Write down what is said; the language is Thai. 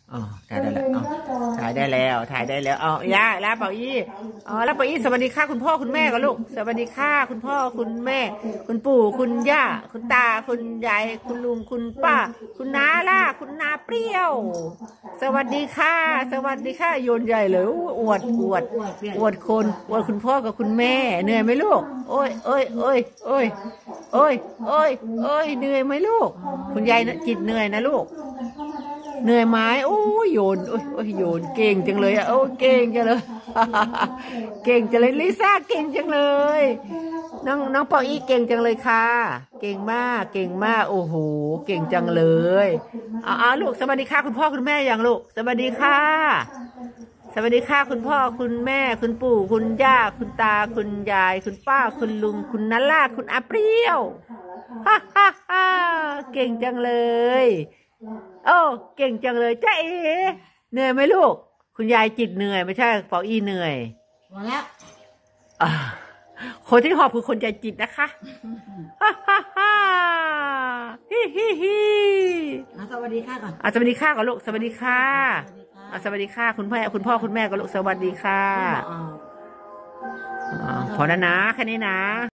อ๋อถ่ายได้แล้วถ่ายได้แล้วถ่ายได้แล้วเอาย่าลาเป่าอี้อ๋อลาเป่าอี้สวัสดีค่ะคุณพ่อคุณแม่กันลูกสวัสดีค่ะคุณพ่อคุณแม่คุณปู่คุณย่าคุณตาคุณยายคุณลุงคุณป้าคุณน้าล่ะคุณนาเปรี้ยวสวัสดีค่ะสวัสดีค่ะโยนใหญ่เลยอวดคนอวดคุณพ่อกับคุณแม่เหนื่อยไหมลูกโอ้ยเหนื่อยไหมลูกคุณยายจิตเหนื่อยนะลูกเหนื่อยไหมโอ้ยโยนโยนเก่งจังเลยอ่ะโอ้เก่งจังเลย เก่งจังเลยลิซ่าเก่งจังเลยน้องปออีเก่งจังเลยค่ะเก่งมากโอ้โหเก่งจังเลยเอาลูกสวัสดีค่ะคุณพ่อคุณแม่อย่างลูกสวัสดีค่ะสวัสดีค่ะคุณพ่อคุณแม่คุณปู่คุณย่าคุณตาคุณยายคุณป้าคุณลุงคุณนัลล่าคุณอาเปรี้ยวฮ่าเก่งจังเลยโอ้เก่งจังเลยจ้าเอ๋เหนื่อยไหมลูกคุณยายจิตเหนื่อยไม่ใช่ปออีเหนื่อยหมดแล้วคนที่หอบคือคนใจจิตนะคะสวัสดีค่ะก่อนสวัสดีค่ะก่อนลูกสวัสดีค่ะสวัสดีค่ะคุณพ่อคุณแม่ก่อนลูกสวัสดีค่ะพอแล้วนะแค่นี้นะ